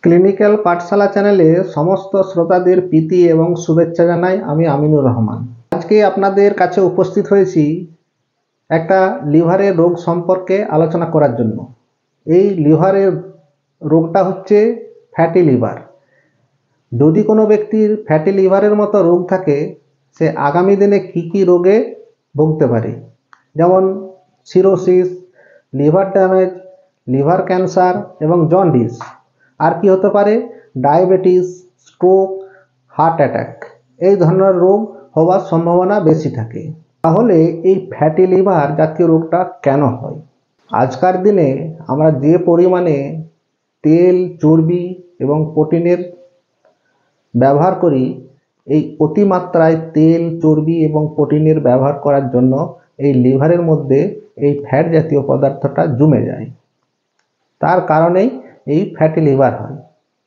Clinical পাঠশালা চ্যানেলে সমস্ত শ্রোতাদের প্রীতি এবং শুভেচ্ছা জানাই। আমি আমিনুর রহমান। আজকে আপনাদের কাছে উপস্থিত হয়েছি একটা লিভারের রোগ সম্পর্কে আলোচনা করার জন্য। এই লিভারের রোগটা হচ্ছে ফ্যাটি লিভার। যদি কোনো ব্যক্তির ফ্যাটি লিভারের মতো রোগ থাকে, সে আগামী দিনে কি কি রোগে ভুগতে পারে, যেমন cirrhosis, liver damage, liver cancer এবং জন্ডিস। আর কি হতে পারে? ডায়াবেটিস, স্ট্রোক, হার্ট অ্যাটাক, এই ধরনের রোগ হওয়ার সম্ভাবনা বেশি থাকে। তাহলে এই ফ্যাটি লিভার জাতীয় রোগটা কেন হয়? আজকার দিনে আমরা যে পরিমাণে তেল, চর্বি এবং প্রোটিনের ব্যবহার করি, এই অতিমাত্রায় তেল, চর্বি এবং প্রোটিনের ব্যবহার করার জন্য এই লিভারের মধ্যে এই ফ্যাট জাতীয় পদার্থটা জমে যায়। তার কারণেই এই ফ্যাটি লিভার হয়।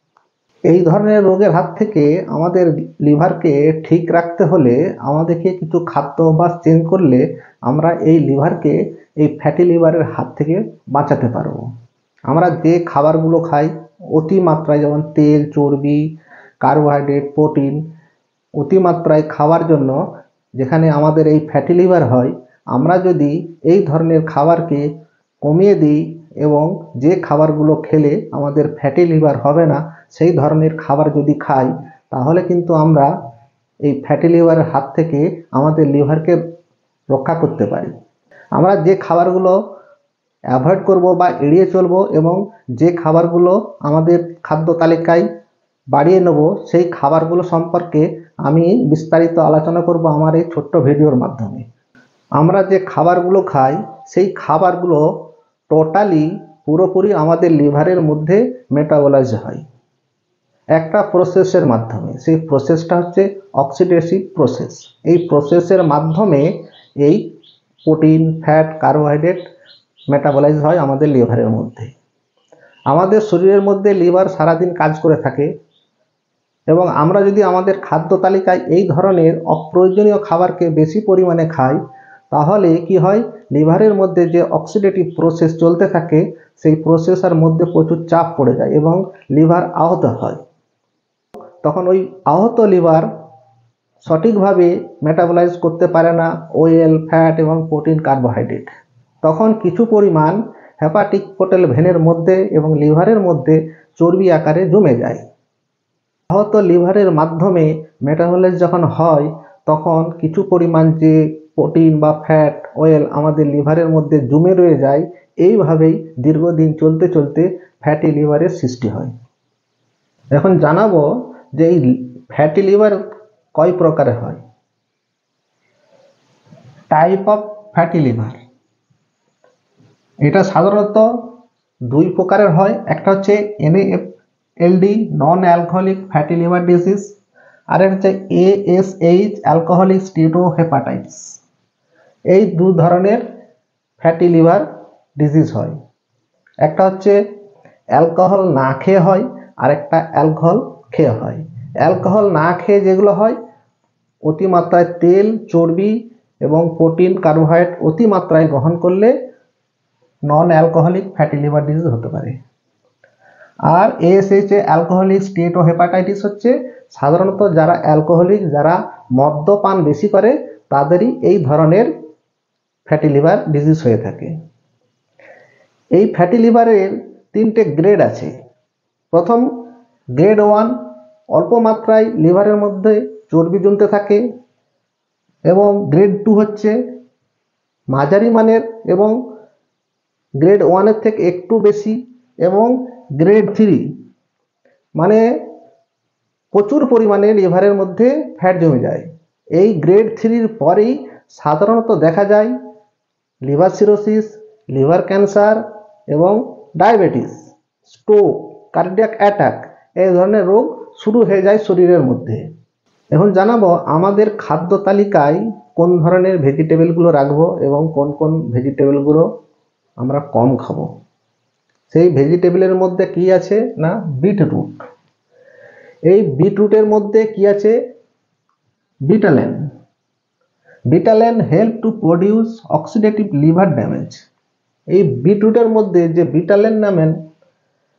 এই ধরনের রোগের হাত থেকে আমাদের লিভারকে ঠিক রাখতে হলে আমাদেরকে কিছু খাদ্য অভ্যাস চেঞ্জ করলে আমরা এই লিভারকে এই ফ্যাটি লিভারের হাত থেকে বাঁচাতে পারবো। আমরা যে খাবারগুলো খাই অতিমাত্রায়, যেমন তেল, চর্বি, কার্বোহাইড্রেট, প্রোটিন অতিমাত্রায় খাওয়ার জন্য যেখানে আমাদের এই ফ্যাটি লিভার হয়, আমরা যদি এই ধরনের খাবারকে কমিয়ে দিই এবং যে খাবারগুলো খেলে আমাদের ফ্যাটি লিভার হবে না সেই ধরনের খাবার যদি খাই, তাহলে কিন্তু আমরা এই ফ্যাটি লিভারের হাত থেকে আমাদের লিভারকে রক্ষা করতে পারি। আমরা যে খাবারগুলো অ্যাভয়েড করব বা এড়িয়ে চলব এবং যে খাবারগুলো আমাদের খাদ্য তালিকায় বাড়িয়ে নেব, সেই খাবারগুলো সম্পর্কে আমি বিস্তারিত আলোচনা করব আমার এই ছোট্ট ভিডিওর মাধ্যমে। আমরা যে খাবারগুলো খাই সেই খাবারগুলো টোটালি পুরোপুরি আমাদের লিভারের মধ্যে মেটাবলাইজ হয় একটা প্রসেসের মাধ্যমে। সেই প্রসেসটা হচ্ছে অক্সিডেটিভ প্রসেস। এই প্রসেসের মাধ্যমে এই প্রোটিন, ফ্যাট, কার্বোহাইড্রেট মেটাবলাইজ হয় আমাদের লিভারের মধ্যে। আমাদের শরীরের মধ্যে লিভার সারাদিন কাজ করে থাকে এবং আমরা যদি আমাদের খাদ্য তালিকায় এই ধরনের অপ্রয়োজনীয় খাবারকে বেশি পরিমাণে খাই, তাহলে কি হয়, লিভারের মধ্যে যে অক্সিডেটিভ প্রসেস চলতে থাকে সেই প্রসেসের মধ্যে প্রচুর চাপ পড়ে যায় এবং লিভার আহত হয়। তখন ওই আহত লিভার সঠিকভাবে মেটাবলাইজ করতে পারে না অয়েল, ফ্যাট এবং প্রোটিন, কার্বোহাইড্রেট। তখন কিছু পরিমাণ হেপাটিক পোর্টাল ভেনের মধ্যে এবং লিভারের মধ্যে চর্বি আকারে জমে যায়। আহত লিভারের মাধ্যমে মেটাবলাইজ যখন হয়, তখন কিছু পরিমাণ যে প্রোটিন বা ফ্যাট, অয়েল আমাদের লিভারের মধ্যে জমে রয়ে যায়। এইভাবেই দীর্ঘদিন চলতে চলতে ফ্যাটি লিভারের সৃষ্টি হয়। এখন জানাবো যে এই ফ্যাটি লিভার কয় প্রকারে হয়। টাইপ অফ ফ্যাটি লিভার, এটা সাধারণত দুই প্রকারের হয়। একটা হচ্ছে NAFLD, non alcoholic fatty liver disease, আর একটা হচ্ছে ASH, অ্যালকোহলিক স্টিটোহেপাটাইটিস। এই দু ধরনের ফ্যাটি লিভার ডিজিজ হয়। একটা হচ্ছে অ্যালকোহল না খেয়ে হয়, আর একটা অ্যালকোহল খেয়ে হয়। অ্যালকোহল না খেয়ে যেগুলো হয়, অতিমাত্রায় তেল, চর্বি এবং প্রোটিন, কার্বোহাইড্রেট অতিমাত্রায় গ্রহণ করলে non alcoholic fatty liver disease হতে পারে। আর ASH, অ্যালকোহলিক স্টিটোহেপাটাইটিস হচ্ছে সাধারণত যারা অ্যালকোহলিক, যারা মদ্যপান বেশি করে, তাদেরই এই ধরনের ফ্যাটি লিভার ডিজিজ হয়ে থাকে। এই ফ্যাটি লিভারের তিনটে গ্রেড আছে। প্রথম গ্রেড 1, অল্প মাত্রায় লিভারের মধ্যে চর্বি জমতে থাকে, এবং গ্রেড 2 হচ্ছে মাঝারি মানের এবং গ্রেড 1-এর থেকে একটু বেশি, এবং গ্রেড 3 মানে প্রচুর পরিমাণে লিভারের মধ্যে ফ্যাট জমে যায়। এই গ্রেড 3-র পরেই সাধারণত দেখা যায় লিভার সিরোসিস, লিভার ক্যান্সার এবং ডায়াবেটিস, স্ট্রোক, কার্ডিয়াক অ্যাটাক, এই ধরনের রোগ শুরু হয়ে যায় শরীরের মধ্যে। এখন জানাবো আমাদের খাদ্য তালিকায় কোন ধরনের ভেজিটেবলগুলো রাখবো এবং কোন কোন ভেজিটেবলগুলো আমরা কম খাবো। সেই ভেজিটেবলের মধ্যে কি আছে না, বিটরুট। এই বিটরুটের মধ্যে কি আছে? Betalain. Betalain help to produce oxidative liver damage. এই বিটরুটের মধ্যে যে বিটালেন নামের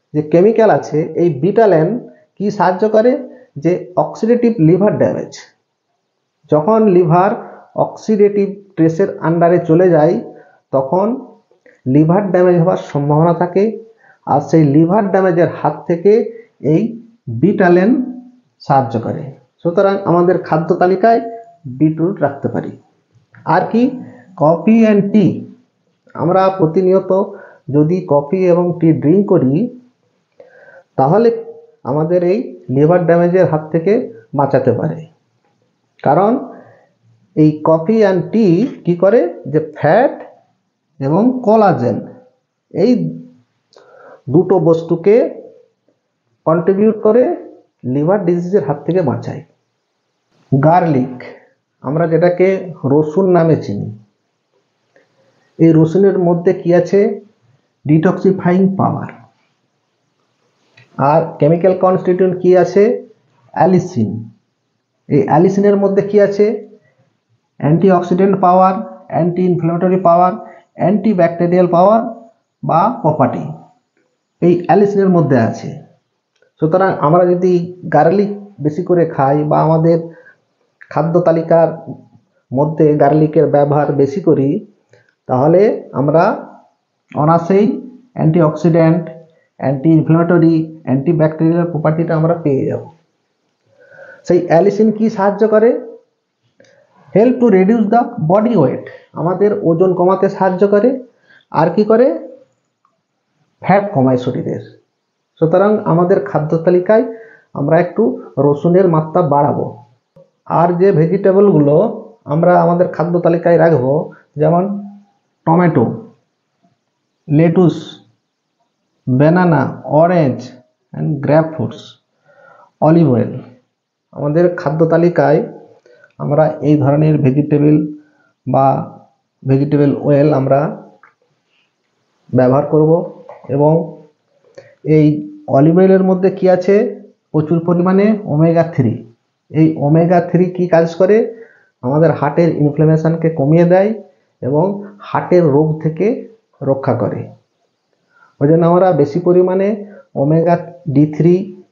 যে কেমিক্যাল আছে, এই বিটালেন কি সাহায্য করে, যে অক্সিডেটিভ লিভার ড্যামেজ, যখন লিভার অক্সিডেটিভ স্ট্রেসের আন্ডারে চলে যায় তখন লিভার ড্যামেজ হওয়ার সম্ভাবনা থাকে, আর সেই লিভার ড্যামেজের হাত থেকে এই বিটালেন সাহায্য করে। সুতরাং আমাদের খাদ্য তালিকায় বিটরুট রাখতে পারি। আর কি, কফি অ্যান্ড টি। আমরা প্রতিনিয়ত যদি কফি এবং টি ড্রিঙ্ক করি তাহলে আমাদের এই লিভার ড্যামেজের হাত থেকে বাঁচাতে পারে। কারণ এই কফি অ্যান্ড টি কি করে, যে ফ্যাট এবং কোলাজেন এই দুটো বস্তুকে কন্ট্রিবিউট করে লিভার ডিজিজের হাত থেকে বাঁচায়। গার্লিক, আমরা যেটাকে রসুন নামে চিনি, এই রসুনের মধ্যে কি আছে, ডিটক্সিফাইং পাওয়ার। আর কেমিক্যাল কনস্টিটিউয়েন্ট কি আছে, অ্যালিসিন। এই অ্যালিসিনের মধ্যে কি আছে, antioxidant power, anti inflammatory power, antibacterial power বা প্রপার্টি এই অ্যালিসিনের মধ্যে আছে। সুতরাং আমরা যদি গার্লিক বেশি করে খাই বা আমাদের খাদ্য তালিকার মধ্যে গার্লিকের ব্যবহার বেশি করি তাহলে আমরা অনায়াসেই অ্যান্টিঅক্সিডেন্ট, অ্যান্টি ইনফ্ল্যামেটরি, অ্যান্টিব্যাকটেরিয়াল প্রপার্টিটা আমরা পেয়ে যাব। সেই অ্যালিসিন কি সাহায্য করে, help to reduce the body weight, আমাদের ওজন কমাতে সাহায্য করে। আর কি করে, ফ্যাট কমায় শরীরের। সুতরাং আমাদের খাদ্য তালিকায় আমরা একটু রসুনের মাত্রা বাড়াবো। আর যে ভেজিটেবলগুলো আমরা আমাদের খাদ্য তালিকায় রাখবো, যেমন tomato, lettuce, banana, orange and grape fruits, olive oil, আমাদের খাদ্য তালিকায় আমরা এই ধরনের ভেজিটেবল বা ভেজিটেবল অয়েল আমরা ব্যবহার করব। এবং এই অলিভ অয়েলের মধ্যে কি আছে, প্রচুর পরিমাণে ওমেগা 3। এই ওমেগা 3 কি কাজ করে, আমাদের হার্টের ইনফ্লামেশনকে কমিয়ে দেয় এবং হার্টের রোগ থেকে রক্ষা করে। ওই জন্য আমরা বেশি পরিমাণে ওমেগা D3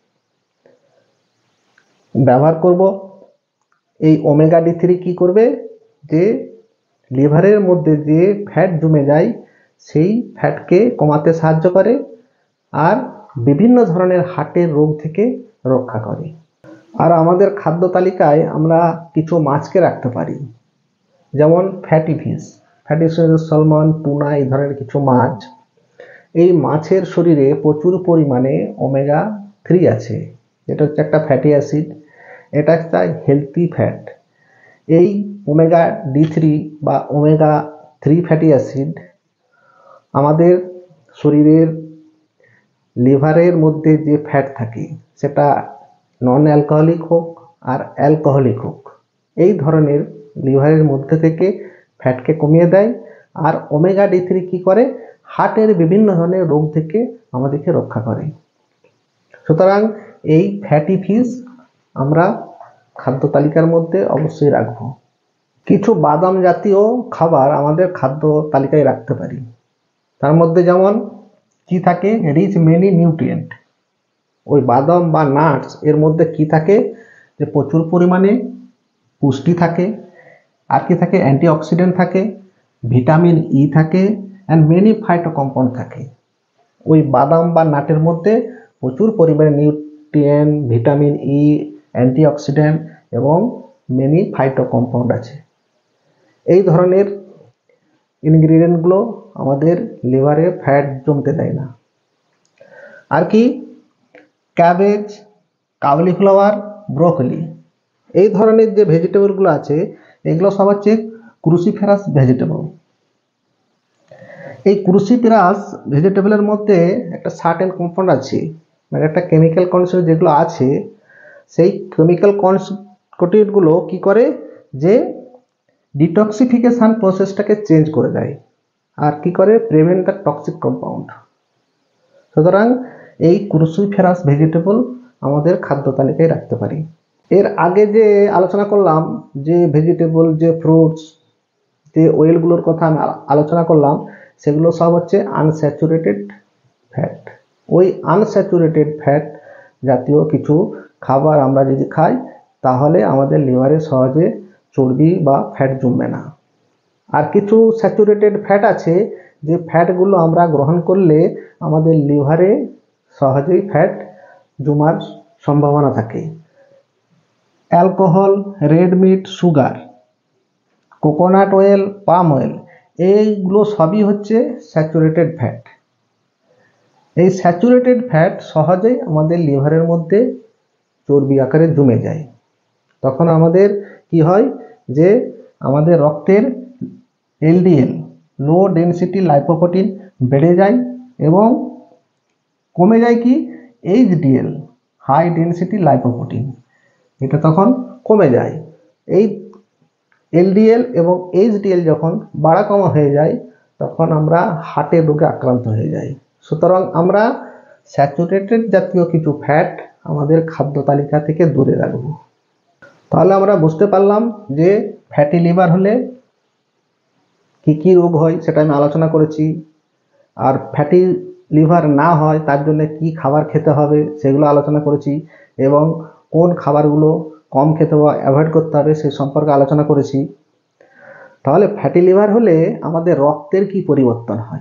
ব্যবহার করব। এই ওমেগা D3 কি করবে, যে লিভারের মধ্যে যে ফ্যাট জমে যায় সেই ফ্যাটকে কমাতে সাহায্য করে আর বিভিন্ন ধরনের হার্টের রোগ থেকে রক্ষা করে। আর আমাদের খাদ্য তালিকায় আমরা কিছু মাছকে রাখতে পারি, যেমন ফ্যাটি ফিশ, স্যালমন, টুনা, এই ধরনের কিছু মাছ। এই মাছের শরীরে প্রচুর পরিমাণে ওমেগা 3 আছে, যেটা হচ্ছে একটা ফ্যাটি অ্যাসিড, এটা একটা হেলথি ফ্যাট। এই ওমেগা D3 বা ওমেগা 3 ফ্যাটি অ্যাসিড আমাদের শরীরের লিভারের মধ্যে যে ফ্যাট থাকে সেটা নন অ্যালকোহলিক হোক আর অ্যালকোহলিক হোক, এই ধরনের লিভারের মধ্যে থেকে ফ্যাটকে কমিয়ে দেয়। আর ওমেগা D3 কি করে, হার্টের বিভিন্ন ধরনের রোগ থেকে আমাদেরকে রক্ষা করে। সুতরাং এই ফ্যাটি ফিশ আমরা খাদ্য তালিকার মধ্যে অবশ্যই রাখবো। কিছু বাদাম জাতীয় খাবার আমাদের খাদ্য তালিকায় রাখতে পারি। তার মধ্যে যেমন কি থাকে, রিচ মেনি নিউট্রিয়েন্ট। ওই বাদাম বা নাটস এর মধ্যে কি থাকে, যে প্রচুর পরিমাণে পুষ্টি থাকে। আর কি থাকে, অ্যান্টিঅক্সিডেন্ট থাকে, ভিটামিন ই থাকে অ্যান্ড মেনি ফাইটো কম্পাউন্ড থাকে। ওই বাদাম বা নাটের মধ্যে প্রচুর পরিমাণে নিউট্রিয়েন্ট, ভিটামিন ই, অ্যান্টিঅক্সিডেন্ট এবং মেনি ফাইটো কম্পাউন্ড আছে। এই ধরনের ইনগ্রিডিয়েন্টগুলো আমাদের লিভারে ফ্যাট জমতে দেয় না। আর কি, ক্যাবেজ, কাউলিফ্লাওয়ার, ব্রোকলি, এই ধরনের যে ভেজিটেবলগুলো আছে এগুলো সব হচ্ছে ক্রুসিফেরাস ভেজিটেবল। এই ক্রুসিফেরাস ভেজিটেবলের মধ্যে একটা সার্টেন কম্পাউন্ড আছে, মানে একটা কেমিক্যাল কনস্টিটিউয়েন্ট যেগুলো আছে, সেই কেমিক্যাল কনস্টিটিউয়েন্টগুলো কি করে, যে ডিটক্সিফিকেশান প্রসেসটাকে চেঞ্জ করে দেয় আর কি করে, প্রিভেন্ট দ্য টক্সিক কম্পাউন্ড। সুতরাং এই ক্রুসিফেরাস ভেজিটেবল আমাদের খাদ্য তালিকায় রাখতে পারি। এর আগে যে আলোচনা করলাম, যে ভেজিটেবল, যে ফ্রুটস, যে অয়েলগুলোর কথা আমি আলোচনা করলাম, সেগুলো সব হচ্ছে আনস্যাচুরেটেড ফ্যাট। ওই আনস্যাচুরেটেড ফ্যাট জাতীয় কিছু খাবার আমরা যদি খাই তাহলে আমাদের লিভারে সহজে চর্বি বা ফ্যাট জমবে না। আর কিছু স্যাচুরেটেড ফ্যাট আছে যে ফ্যাটগুলো আমরা গ্রহণ করলে আমাদের লিভারে সহজেই ফ্যাট জমার সম্ভাবনা থাকে। Alcohol, red meat, sugar, coconut oil, palm oil, এইগুলো সবই হচ্ছে স্যাচুরেটেড ফ্যাট। এই স্যাচুরেটেড ফ্যাট সহজেই আমাদের লিভারের মধ্যে চর্বি আকারে জমে যায়। তখন আমাদের কি হয় যে আমাদের রক্তের এলডিএল, লো ডেনসিটি লাইপোপ্রোটিন বেড়ে যায় এবং কমে যায় কি এইচডিএল, হাই ডেনসিটি লাইপোপ্রোটিন, এটা তখন কমে যায়। এই এলডিএল এবং এইচডিএল যখন বাড়া কমা হয়ে যায় তখন আমরা হার্টের রোগে আক্রান্ত হয়ে যাই। সুতরাং আমরা স্যাচুরেটেড জাতীয় কিছু ফ্যাট আমাদের খাদ্য তালিকা থেকে দূরে রাখব। তাহলে আমরা বুঝতে পারলাম যে ফ্যাটি লিভার হলে কি কি রোগ হয় সেটা আমি আলোচনা করেছি, আর ফ্যাটি লিভার না হয় তার জন্য কি খাবার খেতে হবে সেগুলো আলোচনা করেছি, এবং কোন খাবারগুলো কম খেতে বা অ্যাভয়েড করতে হবে সে সম্পর্কে আলোচনা করেছি। তাহলে ফ্যাটি লিভার হলে আমাদের রক্তের কি পরিবর্তন হয়?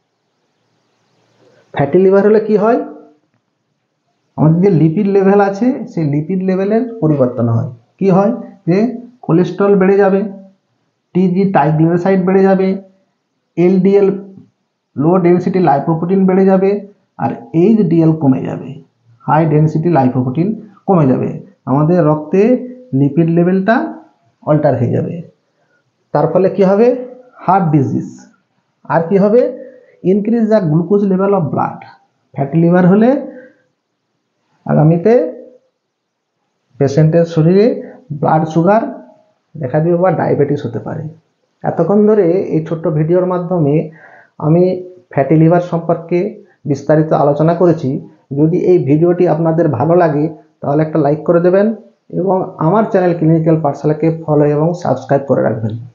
ফ্যাটি লিভার হলে কি হয়, আমাদের যে লিপিড লেভেল আছে সেই লিপিড লেভেলের পরিবর্তন হয়। কি হয় যে কোলেস্টেরল বেড়ে যাবে, টিজি ট্রাইগ্লিসারাইড বেড়ে যাবে, এলডিএল লো ডেনসিটি লাইপোপ্রোটিন বেড়ে যাবে, আর এইচডিএল কমে যাবে, হাই ডেনসিটি লাইপোপ্রোটিন কমে যাবে। আমাদের রক্তে লিপিড লেভেলটা অল্টার হয়ে যাবে। তার ফলে কি হবে, হার্ট ডিজিজ। আর কি হবে, increase the glucose level of blood. Fatty liver হলে আগামীতে পেশেন্টের শরীরে ব্লাড সুগার দেখা দিবে বা ডায়াবেটিস হতে পারে। এতক্ষণ ধরে এই ছোট্ট ভিডিওর মাধ্যমে আমি ফ্যাটি লিভার সম্পর্কে বিস্তারিত আলোচনা করেছি। যদি এই ভিডিওটি আপনাদের ভালো লাগে তাহলে একটা লাইক করে দেবেন এবং আমার চ্যানেল ক্লিনিক্যাল পাঠশালাকে ফলো এবং সাবস্ক্রাইব করে রাখবেন।